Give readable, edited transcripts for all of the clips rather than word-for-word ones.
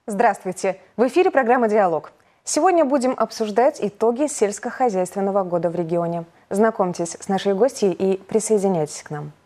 Здравствуйте! В эфире программа «Диалог». Сегодня будем обсуждать итоги сельскохозяйственного года в регионе. Знакомьтесь с нашей гостьей и присоединяйтесь к нам.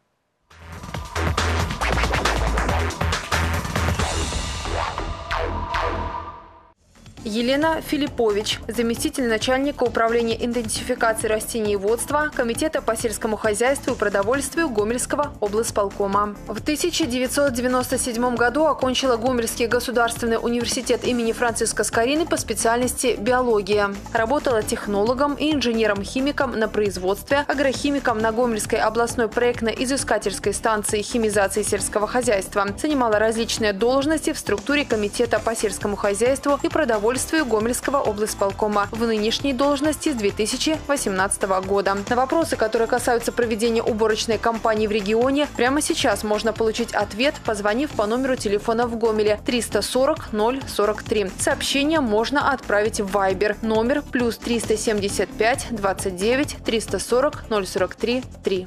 Елена Филиппович, заместитель начальника управления идентификации растениеводства Комитета по сельскому хозяйству и продовольствию Гомельского облсполкома. В 1997 году окончила Гомельский государственный университет имени Франциска Скорины по специальности биология. Работала технологом и инженером-химиком на производстве, агрохимиком на Гомельской областной проектно-изыскательской станции химизации сельского хозяйства. Занимала различные должности в структуре Комитета по сельскому хозяйству и продовольствию Гомельского облсполкома в нынешней должности с 2018 года. На вопросы, которые касаются проведения уборочной кампании в регионе, прямо сейчас можно получить ответ, позвонив по номеру телефона в Гомеле 340 043. Сообщение можно отправить в Viber номер +375 29 340 043 3.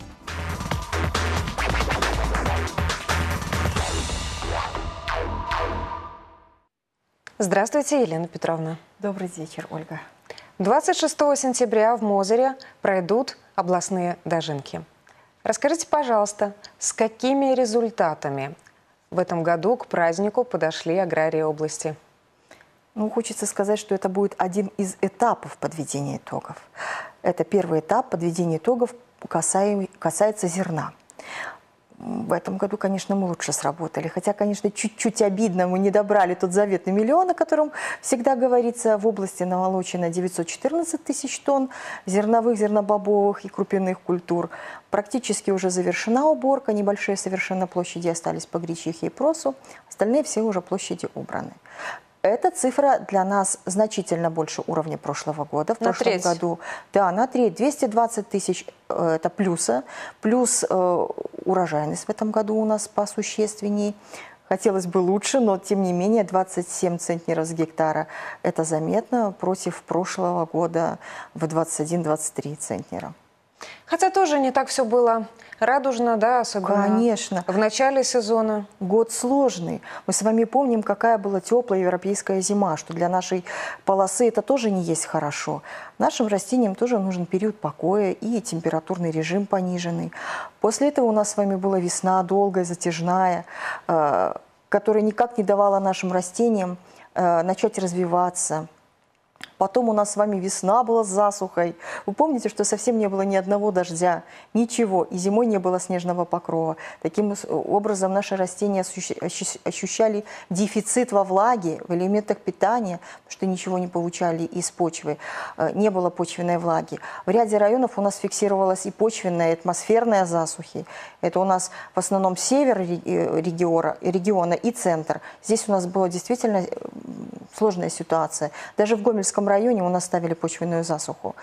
Здравствуйте, Елена Петровна. Добрый вечер, Ольга. 26 сентября в Мозыре пройдут областные дожинки. Расскажите, пожалуйста, с какими результатами в этом году к празднику подошли аграрии области? Хочется сказать, что это будет один из этапов подведения итогов. Это первый этап подведения итогов касается зерна. В этом году, конечно, мы лучше сработали. Хотя, конечно, чуть-чуть обидно, мы не добрали тот заветный миллион, о котором всегда говорится. В области намолочено 914 тысяч тонн зерновых, зернобобовых и крупяных культур. Практически уже завершена уборка. Небольшие совершенно площади остались по гречихе и просу. Остальные все уже площади убраны. Эта цифра для нас значительно больше уровня прошлого года. В прошлом году, да, на треть, 220 тысяч это плюса. Плюс урожайность в этом году у нас посущественней. Хотелось бы лучше, но тем не менее 27 центнеров с гектара это заметно против прошлого года в 21-23 центнера. Хотя тоже не так все было радужно, да, особенно конечно. В начале сезона. Год сложный. Мы с вами помним, какая была теплая европейская зима, что для нашей полосы это тоже не есть хорошо. Нашим растениям тоже нужен период покоя и температурный режим пониженный. После этого у нас с вами была весна долгая, затяжная, которая никак не давала нашим растениям начать развиваться. Потом у нас с вами весна была с засухой. Вы помните, что совсем не было ни одного дождя, ничего. И зимой не было снежного покрова. Таким образом, наши растения ощущали дефицит во влаге, в элементах питания, потому что ничего не получали из почвы. Не было почвенной влаги. В ряде районов у нас фиксировалась и почвенная, и атмосферная засухи. Это у нас в основном север региона и центр. Здесь у нас была действительно сложная ситуация. Даже в Гомельском районе у нас ставили почвенную засуху.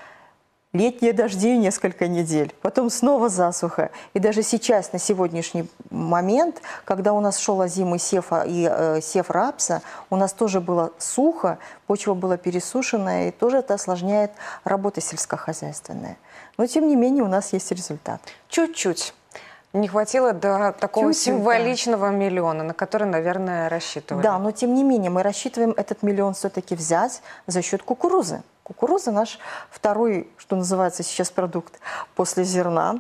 Летние дожди несколько недель, потом снова засуха. И даже сейчас, на сегодняшний момент, когда у нас шел озимый сев и сев рапса, у нас тоже было сухо, почва была пересушенная, и тоже это осложняет работу сельскохозяйственная. Но, тем не менее, у нас есть результат. Чуть-чуть. Не хватило до такого символичного миллиона, на который, наверное, рассчитывали. Да, но тем не менее мы рассчитываем этот миллион все-таки взять за счет кукурузы. Кукуруза наш второй, что называется сейчас, продукт после зерна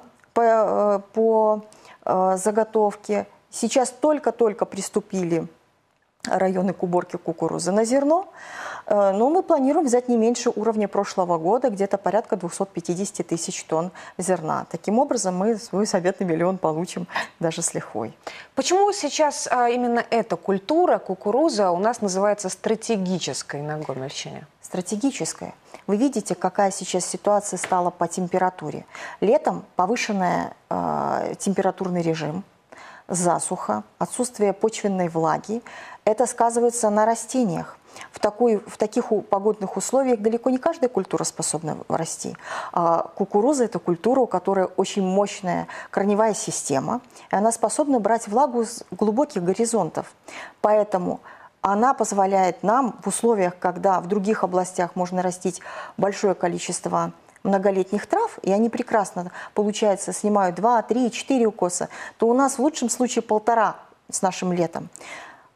по заготовке. Сейчас только-только приступили районы к уборке кукурузы на зерно. Но мы планируем взять не меньше уровня прошлого года, где-то порядка 250 тысяч тонн зерна. Таким образом, мы свой заветный миллион получим даже с лихвой. Почему сейчас именно эта культура, кукуруза, у нас называется стратегической на Гомельщине? Стратегическая. Вы видите, какая сейчас ситуация стала по температуре. Летом повышенный температурный режим, засуха, отсутствие почвенной влаги. Это сказывается на растениях. В таких погодных условиях далеко не каждая культура способна расти. Кукуруза – это культура, у которой очень мощная корневая система, и она способна брать влагу с глубоких горизонтов. Поэтому она позволяет нам в условиях, когда в других областях можно растить большое количество многолетних трав, и они прекрасно, получается, снимают 2, 3, 4 укоса, то у нас в лучшем случае 1,5 с нашим летом.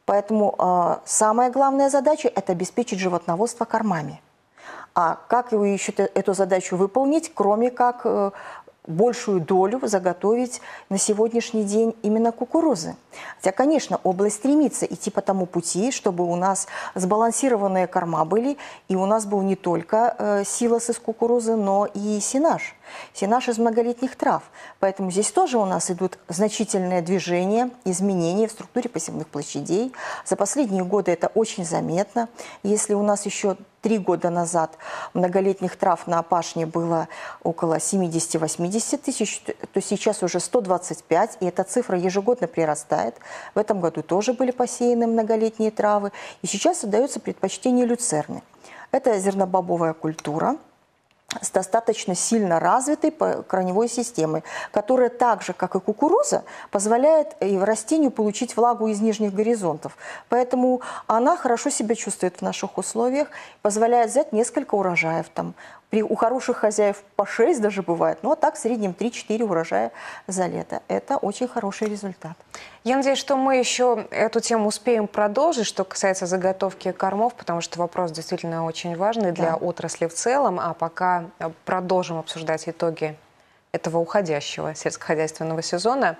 Поэтому самая главная задача – это обеспечить животноводство кормами. А как вы еще эту задачу выполнить, кроме как большую долю заготовить на сегодняшний день именно кукурузы? Хотя, конечно, область стремится идти по тому пути, чтобы у нас сбалансированные корма были, и у нас был не только силос из кукурузы, но и сенаж. Сенаж из многолетних трав. Поэтому здесь тоже у нас идут значительные движения, изменения в структуре посевных площадей. За последние годы это очень заметно. Если у нас еще 3 года назад многолетних трав на пашне было около 70-80 тысяч, то сейчас уже 125, и эта цифра ежегодно прирастает. В этом году тоже были посеяны многолетние травы, и сейчас отдается предпочтение люцерны. Это зернобобовая культура с достаточно сильно развитой корневой системой, которая так же, как и кукуруза, позволяет растению получить влагу из нижних горизонтов. Поэтому она хорошо себя чувствует в наших условиях, позволяет взять несколько урожаев. У хороших хозяев по 6 даже бывает, но так в среднем 3-4 урожая за лето. Это очень хороший результат. Я надеюсь, что мы еще эту тему успеем продолжить, что касается заготовки кормов, потому что вопрос действительно очень важный для отрасли в целом. А пока продолжим обсуждать итоги этого уходящего сельскохозяйственного сезона.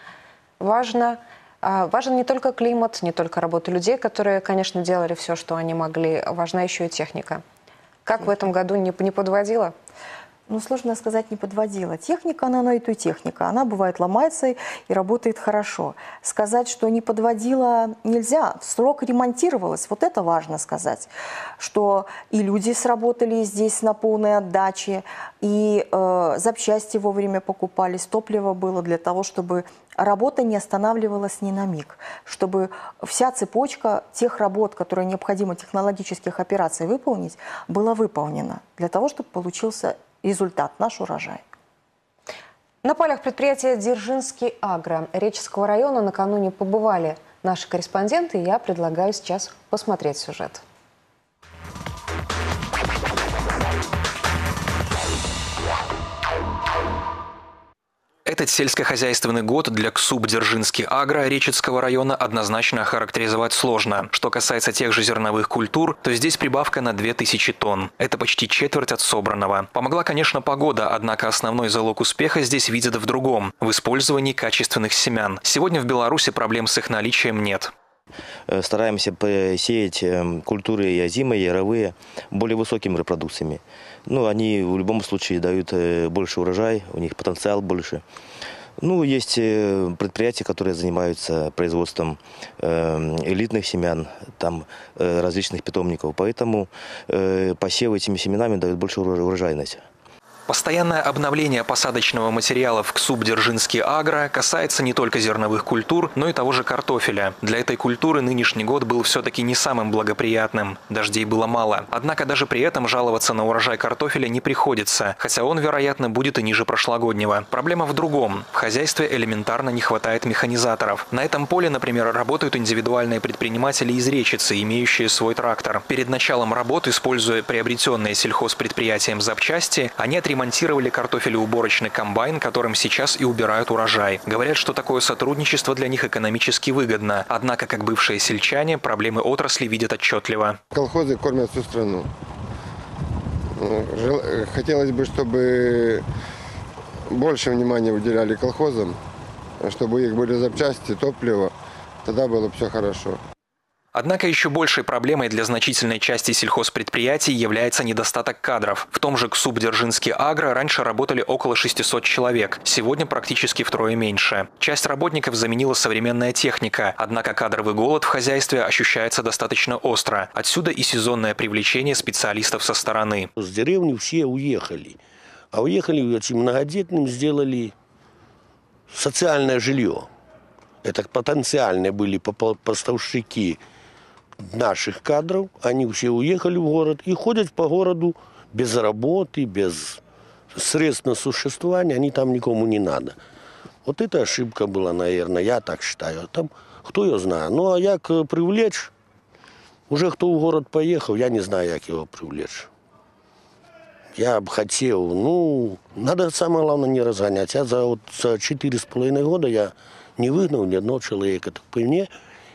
Важен не только климат, не только работа людей, которые, конечно, делали все, что они могли. Важна еще и техника. Как в этом году не подводила? Ну, сложно сказать, не подводила. Техника, она и то техника. Она бывает ломается и работает хорошо. Сказать, что не подводила, нельзя. В срок ремонтировалась. Вот это важно сказать. Что и люди сработали здесь на полной отдаче, и запчасти вовремя покупались, топливо было для того, чтобы работа не останавливалась ни на миг. Чтобы вся цепочка тех работ, которые необходимо технологических операций выполнить, была выполнена. Для того, чтобы получился результат, наш урожай. На полях предприятия «Дзержинский Агро» Реческого района накануне побывали наши корреспонденты, и я предлагаю сейчас посмотреть сюжет. Этот сельскохозяйственный год для КСУБ «Дзержинский Агро» Реческого района однозначно охарактеризовать сложно. Что касается тех же зерновых культур, то здесь прибавка на 2000 тонн. Это почти четверть от собранного. Помогла, конечно, погода, однако основной залог успеха здесь видят в другом – в использовании качественных семян. Сегодня в Беларуси проблем с их наличием нет. Стараемся посеять культуры озимые, яровые, более высокими репродукциями. Ну, они в любом случае дают больше урожай, у них потенциал больше. Ну, есть предприятия, которые занимаются производством элитных семян, там различных питомников. Поэтому посевы этими семенами дают больше урожайность. Постоянное обновление посадочного материала в КСУБ «Дзержинский Агро» касается не только зерновых культур, но и того же картофеля. Для этой культуры нынешний год был все-таки не самым благоприятным. Дождей было мало. Однако даже при этом жаловаться на урожай картофеля не приходится, хотя он, вероятно, будет и ниже прошлогоднего. Проблема в другом. В хозяйстве элементарно не хватает механизаторов. На этом поле, например, работают индивидуальные предприниматели из Речицы, имеющие свой трактор. Перед началом работ, используя приобретенные сельхозпредприятием запчасти, они отремонтировали картофелеуборочный комбайн, которым сейчас и убирают урожай. Говорят, что такое сотрудничество для них экономически выгодно. Однако, как бывшие сельчане, проблемы отрасли видят отчетливо. Колхозы кормят всю страну. Хотелось бы, чтобы больше внимания уделяли колхозам, чтобы у них были запчасти, топливо. Тогда было бы все хорошо. Однако еще большей проблемой для значительной части сельхозпредприятий является недостаток кадров. В том же КСУБ «Дзержинский Агро» раньше работали около 600 человек, сегодня практически втрое меньше. Часть работников заменила современная техника, однако кадровый голод в хозяйстве ощущается достаточно остро. Отсюда и сезонное привлечение специалистов со стороны. С деревни все уехали, а уехали этим многодетным, сделали социальное жилье. Это потенциальные были поставщики наших кадров, они все уехали в город и ходят по городу без работы, без средств на существование, они там никому не надо. Вот это ошибка была, наверное, я так считаю. Там, кто ее знает. Ну, а як привлечь, уже кто в город поехал, я не знаю, як его привлечь. Я бы хотел, ну, надо самое главное не разгонять. Я за 4,5 года я не выгнал ни одного человека. Так по мне,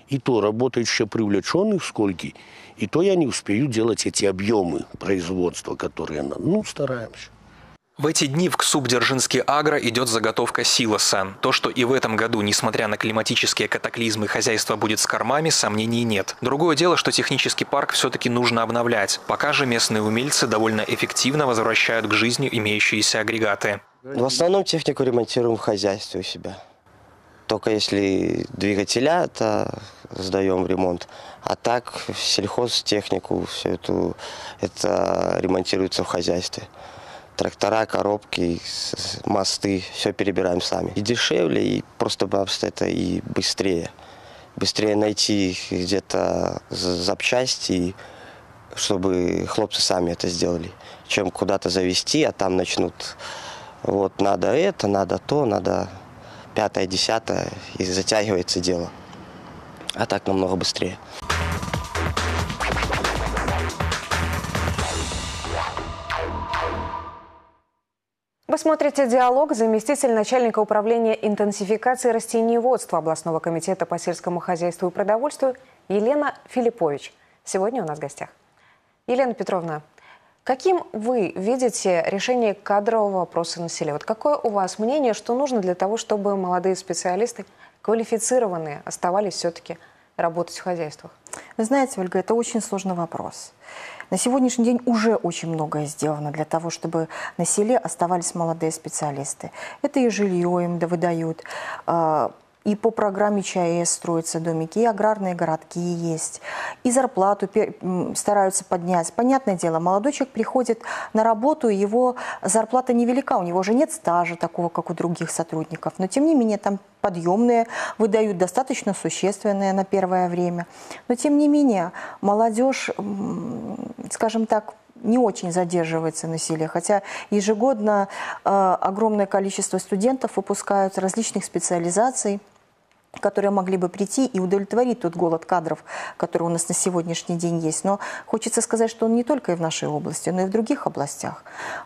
И то работает еще привлеченных сколько, и то я не успею делать эти объемы производства, которые надо. Ну, стараемся. В эти дни в КСУБ «Дзержинский Агро» идет заготовка силоса. То, что и в этом году, несмотря на климатические катаклизмы, хозяйство будет с кормами, сомнений нет. Другое дело, что технический парк все-таки нужно обновлять. Пока же местные умельцы довольно эффективно возвращают к жизни имеющиеся агрегаты. В основном технику ремонтируем в хозяйстве у себя. Только если двигателя, то сдаем в ремонт. А так сельхозтехнику, все это ремонтируется в хозяйстве. Трактора, коробки, мосты, все перебираем сами. И дешевле, и просто-напросто это и быстрее. Быстрее найти где-то запчасти, чтобы хлопцы сами это сделали, чем куда-то завести, а там начнут, вот надо это, надо то, надо пятое, десятое, и затягивается дело. А так намного быстрее. Вы смотрите «Диалог». Заместитель начальника управления интенсификации растениеводства областного комитета по сельскому хозяйству и продовольствию Елена Филиппович сегодня у нас в гостях. Елена Петровна, каким вы видите решение кадрового вопроса на селе? Вот какое у вас мнение, что нужно для того, чтобы молодые специалисты, квалифицированные, оставались все-таки работать в хозяйствах? Вы знаете, Ольга, это очень сложный вопрос. На сегодняшний день уже очень многое сделано для того, чтобы на селе оставались молодые специалисты. Это и жилье им выдают, и по программе ЧАЭС строятся домики, и аграрные городки есть, и зарплату стараются поднять. Понятное дело, молодой человек приходит на работу, его зарплата невелика, у него уже нет стажа такого, как у других сотрудников, но тем не менее там подъемные выдают, достаточно существенные на первое время. Но тем не менее молодежь, скажем так, не очень задерживается на селе, хотя ежегодно огромное количество студентов выпускают различных специализаций, которые могли бы прийти и удовлетворить тот голод кадров, который у нас на сегодняшний день есть. Но хочется сказать, что он не только и в нашей области, но и в других областях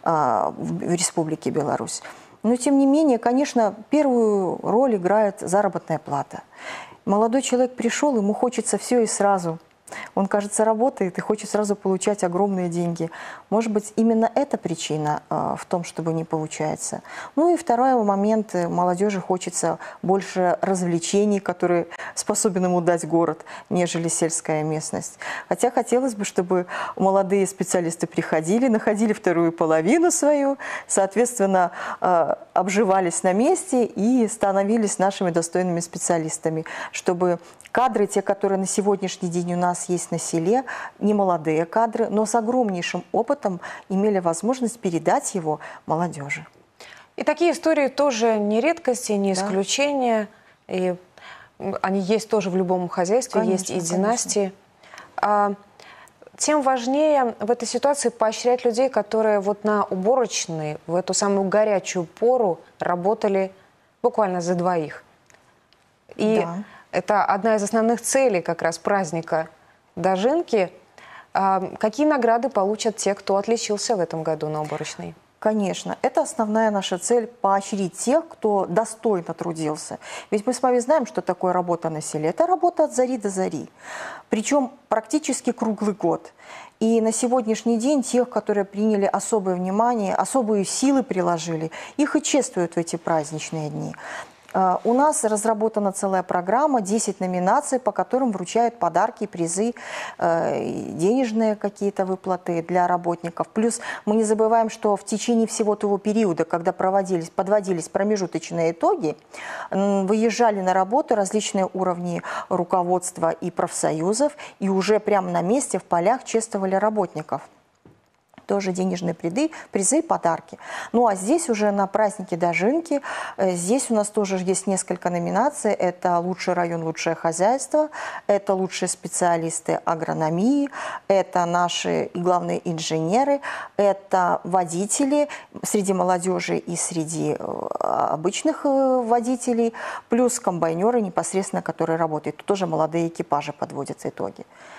в Республике Беларусь. Но тем не менее, конечно, первую роль играет заработная плата. Молодой человек пришел, ему хочется все и сразу. Он, кажется, работает и хочет сразу получать огромные деньги. Может быть, именно эта причина в том, чтобы не получается. Ну и второй момент. Молодежи хочется больше развлечений, которые способен ему дать город, нежели сельская местность. Хотя хотелось бы, чтобы молодые специалисты приходили, находили вторую половину свою, соответственно, обживались на месте и становились нашими достойными специалистами, чтобы кадры, те, которые на сегодняшний день у нас есть на селе, не молодые кадры, но с огромнейшим опытом имели возможность передать его молодежи. И такие истории тоже не редкость и не исключение. Да. И они есть тоже в любом хозяйстве, конечно, есть и династии. Тем важнее в этой ситуации поощрять людей, которые вот на уборочной, в эту самую горячую пору работали буквально за двоих. И это одна из основных целей как раз праздника Дожинки. Какие награды получат те, кто отличился в этом году на уборочной? Конечно, это основная наша цель – поощрить тех, кто достойно трудился. Ведь мы с вами знаем, что такое работа на селе. Это работа от зари до зари, причем практически круглый год. И на сегодняшний день тех, которые приняли особое внимание, особые силы приложили, их и чествуют в эти праздничные дни. У нас разработана целая программа, 10 номинаций, по которым вручают подарки, призы, денежные какие-то выплаты для работников. Плюс мы не забываем, что в течение всего того периода, когда подводились промежуточные итоги, выезжали на работу различные уровни руководства и профсоюзов, и уже прямо на месте в полях чествовали работников. Тоже денежные призы, подарки. Ну а здесь уже на празднике Дожинки, здесь у нас тоже есть несколько номинаций. Это лучший район, лучшее хозяйство, это лучшие специалисты агрономии, это наши и главные инженеры, это водители среди молодежи и среди обычных водителей, плюс комбайнеры непосредственно, которые работают. Тут тоже молодые экипажи подводят итоги.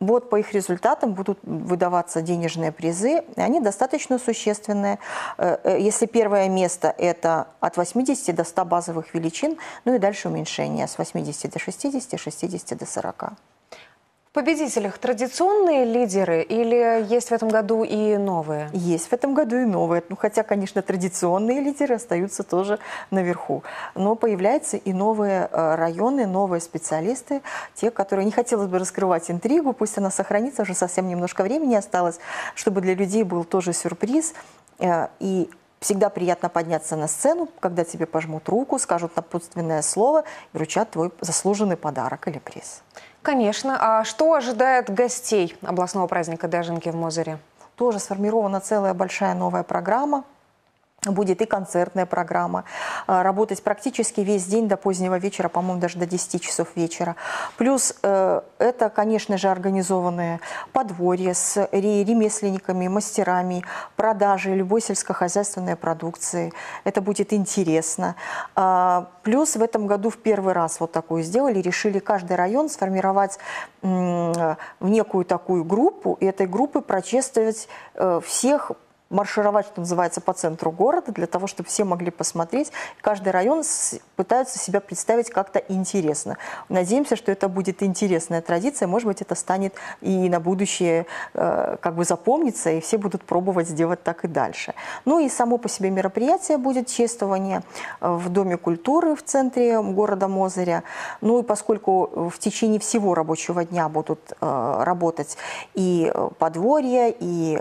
Вот по их результатам будут выдаваться денежные призы, и они достаточно существенные. Если первое место – это от 80 до 100 базовых величин, ну и дальше уменьшение с 80 до 60, 60 до 40. В победителях традиционные лидеры или есть в этом году и новые? Есть в этом году и новые. Ну, хотя, конечно, традиционные лидеры остаются тоже наверху. Но появляются и новые районы, новые специалисты, те, которые... Не хотелось бы раскрывать интригу, пусть она сохранится, уже совсем немножко времени осталось, чтобы для людей был тоже сюрприз. И всегда приятно подняться на сцену, когда тебе пожмут руку, скажут напутственное слово и вручат твой заслуженный подарок или приз. Конечно. А что ожидает гостей областного праздника Дожинки в Мозыре? Тоже сформирована целая большая новая программа. Будет и концертная программа, работать практически весь день до позднего вечера, по-моему, даже до 10 часов вечера. Плюс это, конечно же, организованное подворье с ремесленниками, мастерами, продажей любой сельскохозяйственной продукции. Это будет интересно. Плюс в этом году в первый раз вот такую сделали, решили каждый район сформировать в некую такую группу, и этой группы прочествовать всех, маршировать, что называется, по центру города, для того, чтобы все могли посмотреть. Каждый район пытается себя представить как-то интересно. Надеемся, что это будет интересная традиция. Может быть, это станет и на будущее как бы запомнится, и все будут пробовать сделать так и дальше. Ну и само по себе мероприятие будет чествование в Доме культуры в центре города Мозыря. Ну и поскольку в течение всего рабочего дня будут работать и подворье, и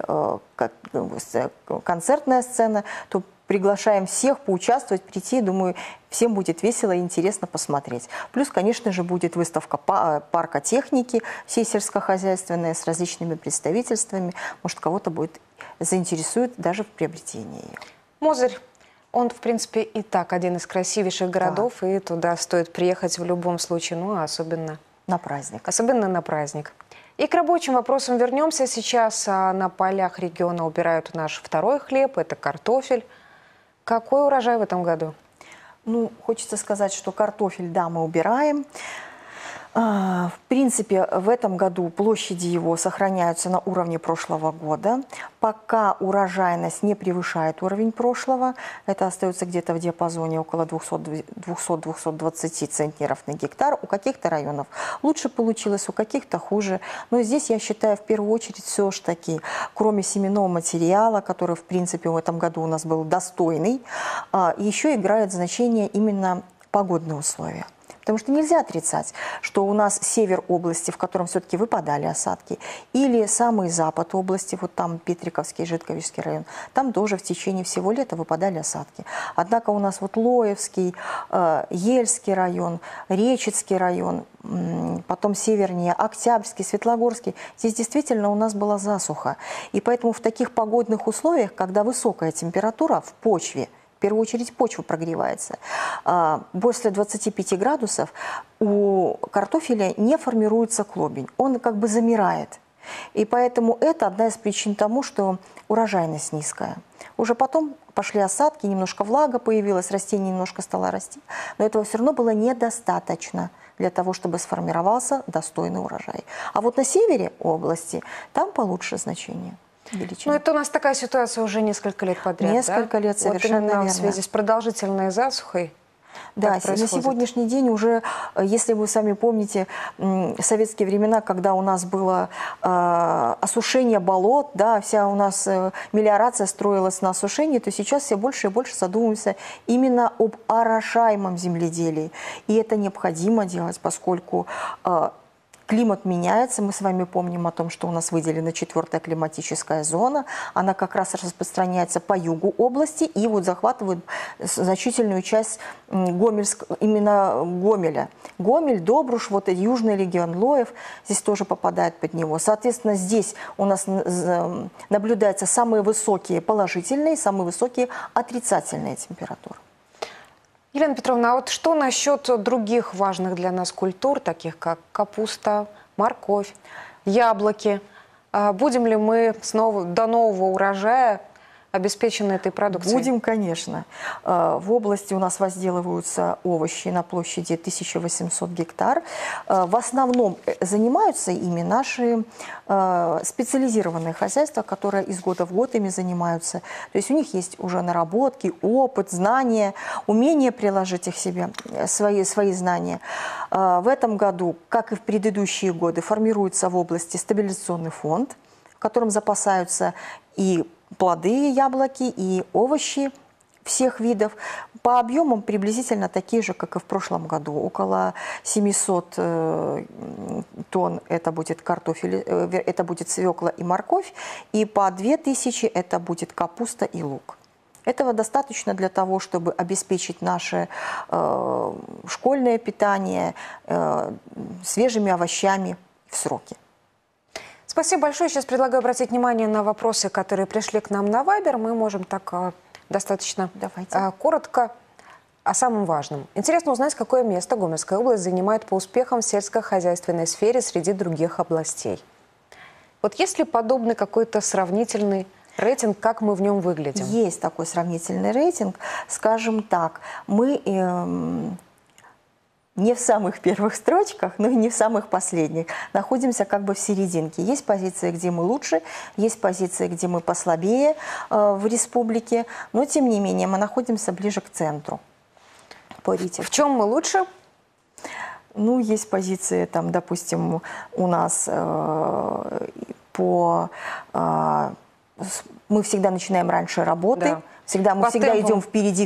концертная сцена, то приглашаем всех поучаствовать, прийти. Думаю, всем будет весело и интересно посмотреть. Плюс, конечно же, будет выставка парка техники, всей сельскохозяйственной, с различными представительствами. Может, кого-то будет заинтересует даже в приобретении ее. Мозырь, он, в принципе, и так один из красивейших городов, да. И туда стоит приехать в любом случае, ну, особенно на праздник. Особенно на праздник. И к рабочим вопросам вернемся. Сейчас на полях региона убирают наш второй хлеб, это картофель. Какой урожай в этом году? Ну, хочется сказать, что картофель, да, мы убираем. В принципе, в этом году площади его сохраняются на уровне прошлого года. Пока урожайность не превышает уровень прошлого, это остается где-то в диапазоне около 200-220 центнеров на гектар. У каких-то районов лучше получилось, у каких-то хуже. Но здесь, я считаю, в первую очередь все-таки, кроме семенного материала, который, в принципе, в этом году у нас был достойный, еще играет значение именно погодные условия. Потому что нельзя отрицать, что у нас север области, в котором все-таки выпадали осадки, или самый запад области, вот там Петриковский, Житковичский район, там тоже в течение всего лета выпадали осадки. Однако у нас вот Лоевский, Ельский район, Речицкий район, потом севернее Октябрьский, Светлогорский, здесь действительно у нас была засуха. И поэтому в таких погодных условиях, когда высокая температура в почве, в первую очередь почва прогревается. После 25 градусов у картофеля не формируется клубень, он как бы замирает. И поэтому это одна из причин тому, что урожайность низкая. Уже потом пошли осадки, немножко влага появилась, растение немножко стало расти, но этого все равно было недостаточно для того, чтобы сформировался достойный урожай. А вот на севере области там получше значение. Ну, это у нас такая ситуация уже несколько лет подряд, Несколько лет, совершенно вот верно. В связи с продолжительной засухой. Да, на сегодняшний день уже, если вы сами помните, советские времена, когда у нас было осушение болот, да, вся у нас мелиорация строилась на осушении, то сейчас все больше и больше задумываемся именно об орошаемом земледелии. И это необходимо делать, поскольку климат меняется, мы с вами помним о том, что у нас выделена 4-я климатическая зона, она как раз распространяется по югу области и вот захватывает значительную часть именно Гомеля. Гомель, Добруш, вот и южный регион Лоев, здесь тоже попадает под него. Соответственно, здесь у нас наблюдаются самые высокие положительные, самые высокие отрицательные температуры. Елена Петровна, а вот что насчет других важных для нас культур, таких как капуста, морковь, яблоки? Будем ли мы снова до нового урожая обеспечены этой продукцией? Будем, конечно. В области у нас возделываются овощи на площади 1800 гектар. В основном занимаются ими наши специализированные хозяйства, которые из года в год ими занимаются. То есть у них есть уже наработки, опыт, знания, умение приложить их себе, свои знания. В этом году, как и в предыдущие годы, формируется в области стабилизационный фонд, в котором запасаются и плоды, яблоки и овощи всех видов. По объемам приблизительно такие же, как и в прошлом году. Около 700 тонн это будет картофель, это будет свекла и морковь, и по 2000 это будет капуста и лук. Этого достаточно для того, чтобы обеспечить наше школьное питание свежими овощами в сроки. Спасибо большое. Сейчас предлагаю обратить внимание на вопросы, которые пришли к нам на Вайбер. Мы можем так достаточно коротко о самом важном. Интересно узнать, какое место Гомельская область занимает по успехам в сельскохозяйственной сфере среди других областей. Вот есть ли подобный какой-то сравнительный рейтинг, как мы в нем выглядим? Есть такой сравнительный рейтинг. Скажем так, мы не в самых первых строчках, но и не в самых последних. Находимся как бы в серединке. Есть позиции, где мы лучше, есть позиции, где мы послабее в республике, но тем не менее мы находимся ближе к центру. В чем мы лучше? Ну, есть позиции, там, допустим, у нас мы всегда начинаем раньше работы. Да. Мы всегда идем впереди,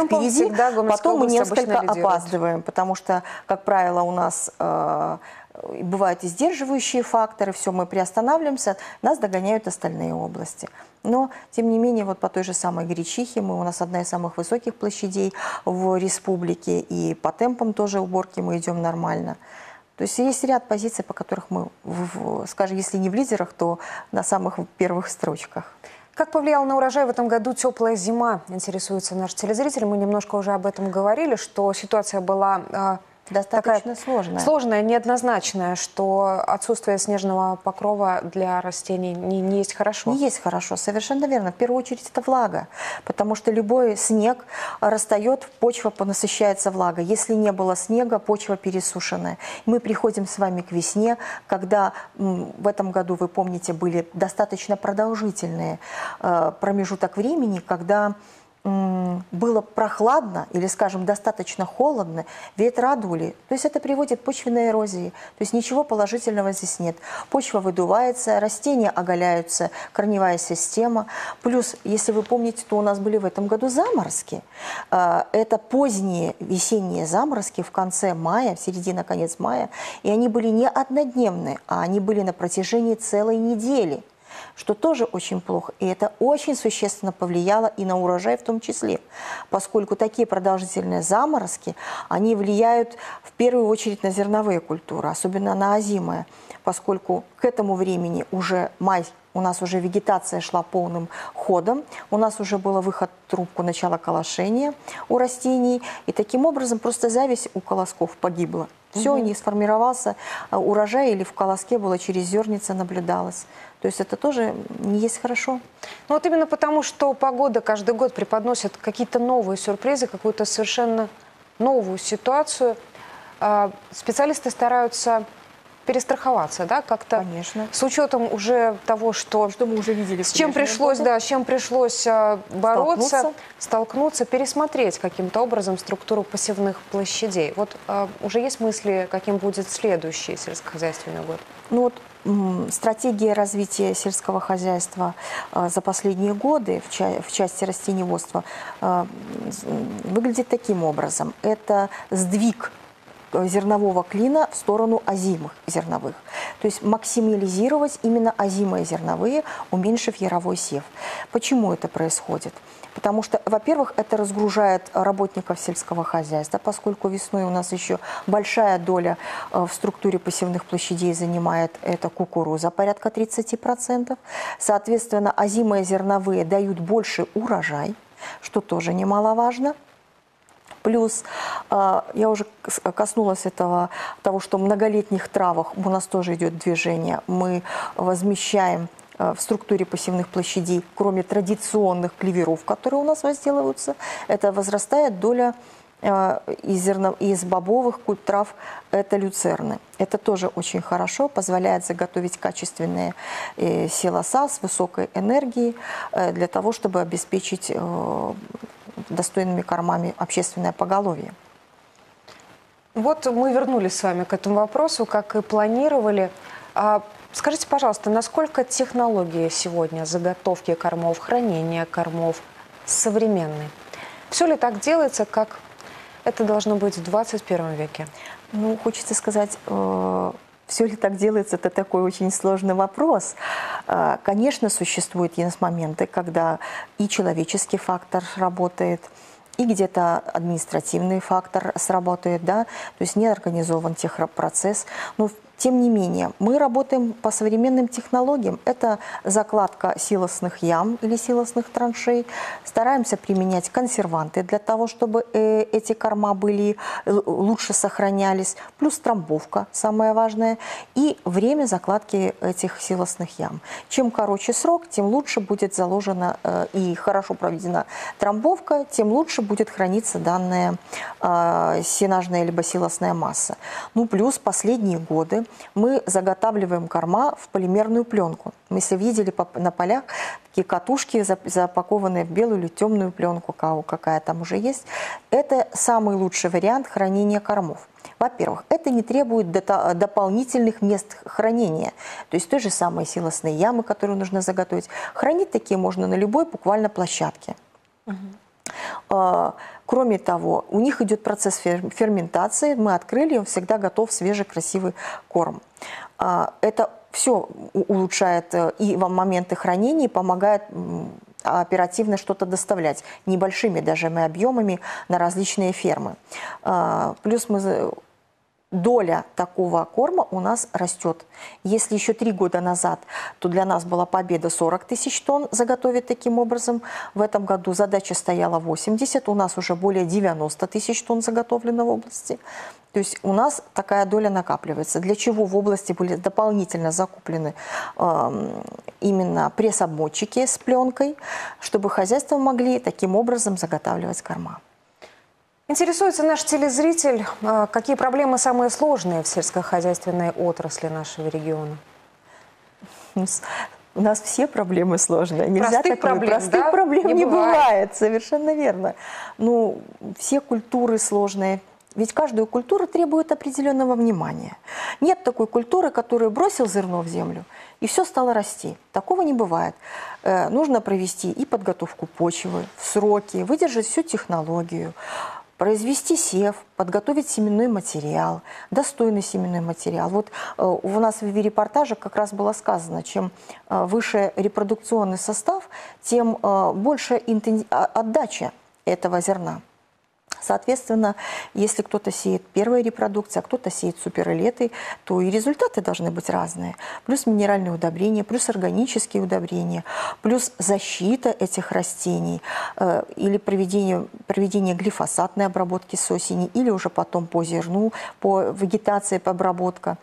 потом мы несколько опаздываем, потому что, как правило, у нас бывают и сдерживающие факторы, все, мы приостанавливаемся, нас догоняют остальные области. Но, тем не менее, вот по той же самой Гречихе, у нас одна из самых высоких площадей в республике, и по темпам тоже уборки мы идем нормально. То есть есть ряд позиций, по которых мы, скажем, если не в лидерах, то на самых первых строчках. Как повлияла на урожай в этом году теплая зима, интересуется наш телезритель. Мы немножко уже об этом говорили, что ситуация была достаточно сложная, неоднозначная, что отсутствие снежного покрова для растений не есть хорошо. Не есть хорошо, совершенно верно. В первую очередь это влага, потому что любой снег растает, почва понасыщается влагой. Если не было снега, почва пересушенная. Мы приходим с вами к весне, когда в этом году, вы помните, были достаточно продолжительные промежуток времени, когда было прохладно или, скажем, достаточно холодно, ветра дули. То есть это приводит к почвенной эрозии. То есть ничего положительного здесь нет. Почва выдувается, растения оголяются, корневая система. Плюс, если вы помните, то у нас были в этом году заморозки. Это поздние весенние заморозки в конце мая, в середине-конец мая. И они были не однодневные, а они были на протяжении целой недели, что тоже очень плохо. И это очень существенно повлияло и на урожай в том числе, поскольку такие продолжительные заморозки, они влияют в первую очередь на зерновые культуры, особенно на озимые, поскольку к этому времени уже май, у нас уже вегетация шла полным ходом, у нас уже был выход в трубку начала колошения у растений, и таким образом просто зависть у колосков погибла. Все, не сформировался урожай, или в колоске было через зерница наблюдалось. То есть это тоже не есть хорошо. Ну вот именно потому, что погода каждый год преподносит какие-то новые сюрпризы, какую-то совершенно новую ситуацию, специалисты стараются перестраховаться, да, как-то. Конечно. С учетом уже того, что мы уже видели, с чем пришлось бороться, столкнуться, пересмотреть каким-то образом структуру посевных площадей. Вот уже есть мысли, каким будет следующий сельскохозяйственный год? Ну вот стратегия развития сельского хозяйства за последние годы в части растениеводства выглядит таким образом. Это сдвиг зернового клина в сторону озимых зерновых. То есть максимализировать именно озимые зерновые, уменьшив яровой сев. Почему это происходит? Потому что, во-первых, это разгружает работников сельского хозяйства, поскольку весной у нас еще большая доля в структуре посевных площадей занимает это кукуруза, порядка 30%. Соответственно, озимые зерновые дают больше урожай, что тоже немаловажно. Плюс, я уже коснулась того, что в многолетних травах у нас тоже идет движение. Мы возмещаем в структуре посевных площадей, кроме традиционных клеверов, которые у нас возделываются, это возрастает доля из бобовых трав, это люцерны. Это тоже очень хорошо, позволяет заготовить качественные силоса с высокой энергией для того, чтобы обеспечить достойными кормами общественное поголовье. Вот мы вернулись с вами к этому вопросу, как и планировали. Скажите, пожалуйста, насколько технологии сегодня заготовки кормов, хранения кормов современны? Все ли так делается, как это должно быть в 21 веке? Ну, хочется сказать, все ли так делается, это такой очень сложный вопрос. Конечно, существуют моменты, когда и человеческий фактор работает, и где-то административный фактор сработает, да, то есть не организован техпроцесс. Но тем не менее, мы работаем по современным технологиям. Это закладка силосных ям или силосных траншей. Стараемся применять консерванты для того, чтобы эти корма лучше сохранялись. Плюс трамбовка, самое важное. И время закладки этих силосных ям. Чем короче срок, тем лучше будет заложена и хорошо проведена трамбовка, тем лучше будет храниться данная сенажная либо силосная масса. Ну, плюс последние годы мы заготавливаем корма в полимерную пленку. Мы, если видели на полях, такие катушки, запакованные в белую или темную пленку, какая там уже есть. Это самый лучший вариант хранения кормов. Во-первых, это не требует дополнительных мест хранения. То есть той же самой силосные ямы, которые нужно заготовить. Хранить такие можно на любой буквально площадке. Кроме того, у них идет процесс ферментации. Мы открыли, он всегда готов свежий, красивый корм. Это все улучшает и в моменты хранения, помогает оперативно что-то доставлять небольшими даже объемами на различные фермы. Плюс доля такого корма у нас растет. Если еще 3 года назад, то для нас была победа 40 тысяч тонн заготовить таким образом. В этом году задача стояла 80, у нас уже более 90 тысяч тонн заготовлено в области. То есть у нас такая доля накапливается. Для чего в области были дополнительно закуплены именно пресс-обмотчики с пленкой, чтобы хозяйства могли таким образом заготавливать корма. Интересуется наш телезритель, какие проблемы самые сложные в сельскохозяйственной отрасли нашего региона? У нас все проблемы сложные. Простых проблем не бывает, совершенно верно. Ну, все культуры сложные. Ведь каждая культура требует определенного внимания. Нет такой культуры, которая бросил зерно в землю, и все стало расти. Такого не бывает. Нужно провести и подготовку почвы в сроки, выдержать всю технологию, произвести сев, подготовить семенной материал, достойный семенной материал. Вот у нас в репортаже как раз было сказано, чем выше репродукционный состав, тем больше отдача этого зерна. Соответственно, если кто-то сеет первая репродукция, а кто-то сеет суперэлиты, то и результаты должны быть разные. Плюс минеральные удобрения, плюс органические удобрения, плюс защита этих растений или проведение глифосатной обработки с осени, или уже потом по зерну, по вегетации, по обработка.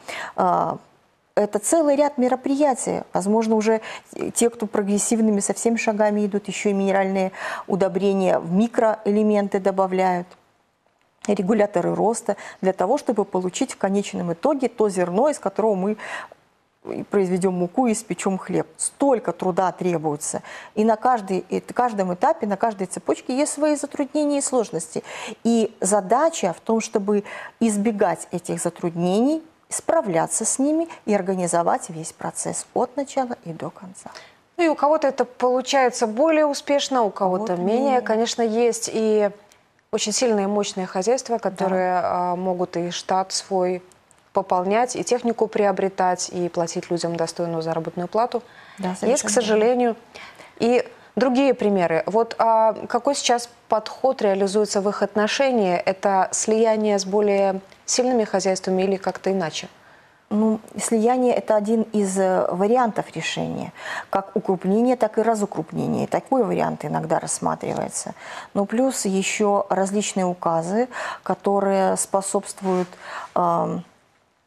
Это целый ряд мероприятий. Возможно, уже те, кто прогрессивными со всеми шагами идут, еще и минеральные удобрения в микроэлементы добавляют, регуляторы роста, для того, чтобы получить в конечном итоге то зерно, из которого мы произведем муку и испечем хлеб. Столько труда требуется. И на каждом этапе, на каждой цепочке есть свои затруднения и сложности. И задача в том, чтобы избегать этих затруднений, справляться с ними и организовать весь процесс от начала и до конца. Ну и у кого-то это получается более успешно, у кого-то менее. Конечно, есть и очень сильные и мощные хозяйства, которые могут и штат свой пополнять, и технику приобретать, и платить людям достойную заработную плату. Да, есть, к сожалению, и другие примеры. Вот какой сейчас подход реализуется в их отношении? Это слияние с более сильными хозяйствами или как-то иначе? Ну, слияние – это один из вариантов решения. Как укрупнение, так и разукрупнение. Такой вариант иногда рассматривается. Но плюс еще различные указы, которые способствуют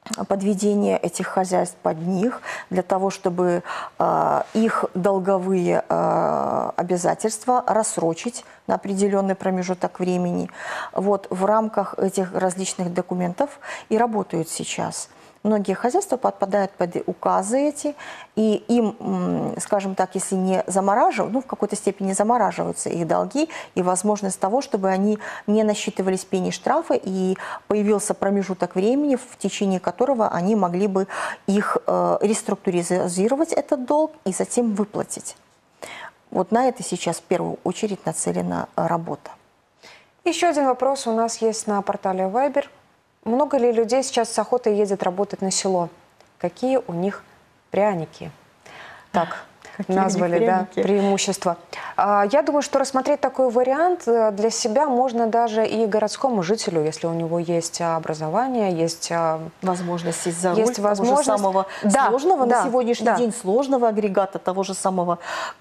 подведение этих хозяйств под них, для того, чтобы их долговые обязательства рассрочить на определенный промежуток времени. Вот в рамках этих различных документов и работают сейчас. Многие хозяйства подпадают под указы эти, и им, скажем так, если не замораживают, ну, в какой-то степени замораживаются их долги, и возможность того, чтобы они не насчитывались пени штрафа, и появился промежуток времени, в течение которого они могли бы их реструктуризировать, этот долг, и затем выплатить. Вот на это сейчас в первую очередь нацелена работа. Еще один вопрос у нас есть на портале Viber. Много ли людей сейчас с охотой ездят работать на село? Какие у них пряники? Так назвали, да, преимущества. Я думаю, что рассмотреть такой вариант для себя можно даже и городскому жителю, если у него есть образование, есть возможность сесть за руль того возможность же самого сложного на сегодняшний день сложного агрегата, того же самого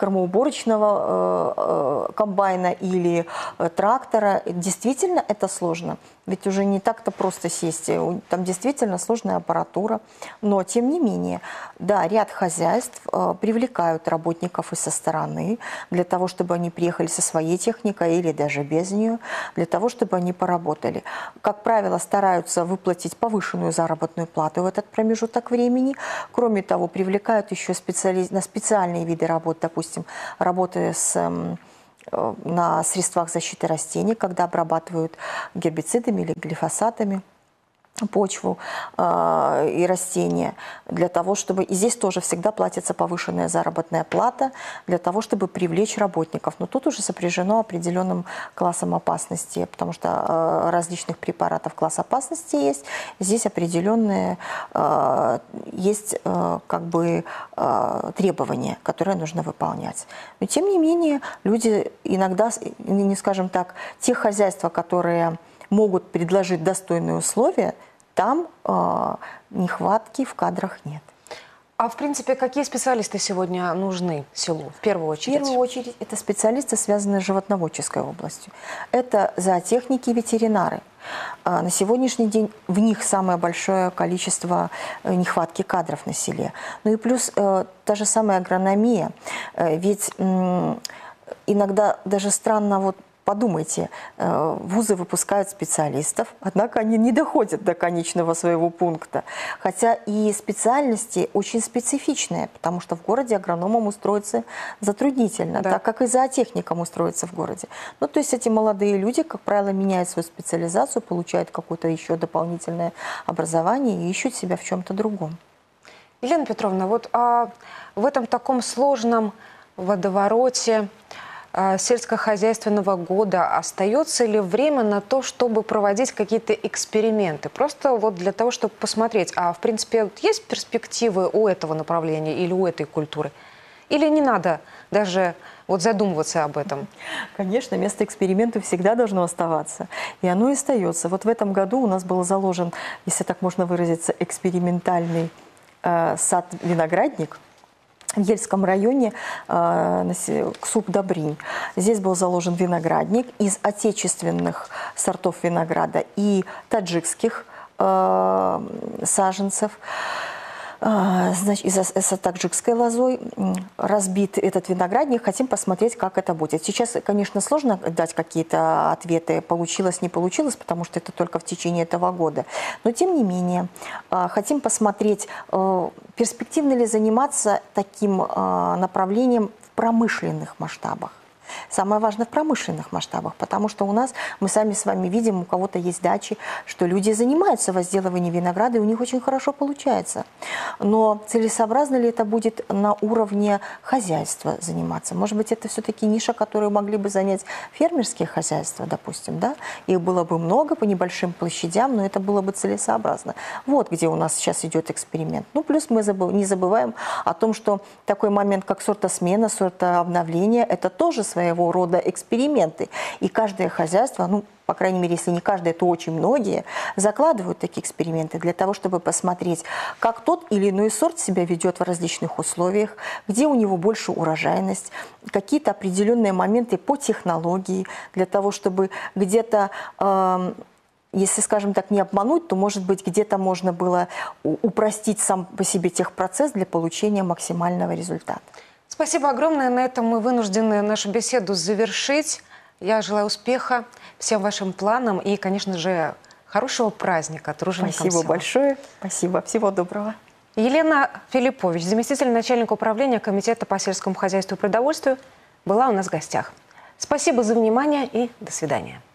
кормоуборочного комбайна или трактора. Действительно это сложно. Ведь уже не так-то просто сесть. Там действительно сложная аппаратура. Но, тем не менее, да, ряд хозяйств привлекают работников и со стороны, для того, чтобы они приехали со своей техникой или даже без нее, для того, чтобы они поработали. Как правило, стараются выплатить повышенную заработную плату в этот промежуток времени. Кроме того, привлекают еще на специальные виды работ, допустим, работы на средствах защиты растений, когда обрабатывают гербицидами или глифосатами почву и растения, для того, чтобы... И здесь тоже всегда платится повышенная заработная плата для того, чтобы привлечь работников. Но тут уже сопряжено определенным классом опасности, потому что различных препаратов класс опасности есть. Здесь определенные есть как бы требования, которые нужно выполнять. Но тем не менее люди иногда, не скажем так, те хозяйства, которые могут предложить достойные условия, там нехватки в кадрах нет. А в принципе, какие специалисты сегодня нужны селу в первую очередь? В первую очередь это специалисты, связанные с животноводческой областью. Это зоотехники, ветеринары. На сегодняшний день в них самое большое количество нехватки кадров на селе. Ну и плюс та же самая агрономия. Ведь иногда даже странно, вот подумайте, вузы выпускают специалистов, однако они не доходят до конечного своего пункта. Хотя и специальности очень специфичные, потому что в городе агрономам устроиться затруднительно, так как и зоотехникам устроиться в городе. Ну, то есть эти молодые люди, как правило, меняют свою специализацию, получают какое-то еще дополнительное образование и ищут себя в чем-то другом. Елена Петровна, вот в этом таком сложном водовороте сельскохозяйственного года остается ли время на то, чтобы проводить какие-то эксперименты? Просто вот для того, чтобы посмотреть, а в принципе есть перспективы у этого направления или у этой культуры? Или не надо даже вот задумываться об этом? Конечно, место эксперименту всегда должно оставаться. И оно и остается. Вот в этом году у нас был заложен, если так можно выразиться, экспериментальный сад-виноградник в Ельском районе, Ксуп-Добринь. Здесь был заложен виноградник из отечественных сортов винограда и таджикских саженцев. Значит, с таджикской лозой разбит этот виноградник. Хотим посмотреть, как это будет. Сейчас, конечно, сложно дать какие-то ответы, получилось, не получилось, потому что это только в течение этого года. Но, тем не менее, хотим посмотреть, перспективно ли заниматься таким направлением в промышленных масштабах. Самое важное в промышленных масштабах, потому что у нас, мы сами с вами видим, у кого-то есть дачи, что люди занимаются возделыванием винограда, и у них очень хорошо получается. Но целесообразно ли это будет на уровне хозяйства заниматься? Может быть, это все-таки ниша, которую могли бы занять фермерские хозяйства, допустим, да? Их было бы много по небольшим площадям, но это было бы целесообразно. Вот где у нас сейчас идет эксперимент. Ну, плюс мы не забываем о том, что такой момент, как сортосмена, сортообновление, это тоже своего рода эксперименты. И каждое хозяйство, ну, по крайней мере, если не каждое, то очень многие, закладывают такие эксперименты для того, чтобы посмотреть, как тот или иной сорт себя ведет в различных условиях, где у него больше урожайность, какие-то определенные моменты по технологии, для того, чтобы где-то Если, скажем так, не обмануть, то, может быть, где-то можно было упростить сам по себе техпроцесс для получения максимального результата. Спасибо огромное. На этом мы вынуждены нашу беседу завершить. Я желаю успеха всем вашим планам и, конечно же, хорошего праздника труженикам Спасибо села. большое. Спасибо. Всего доброго. Елена Филиппович, заместитель начальника управления Комитета по сельскому хозяйству и продовольствию, была у нас в гостях. Спасибо за внимание и до свидания.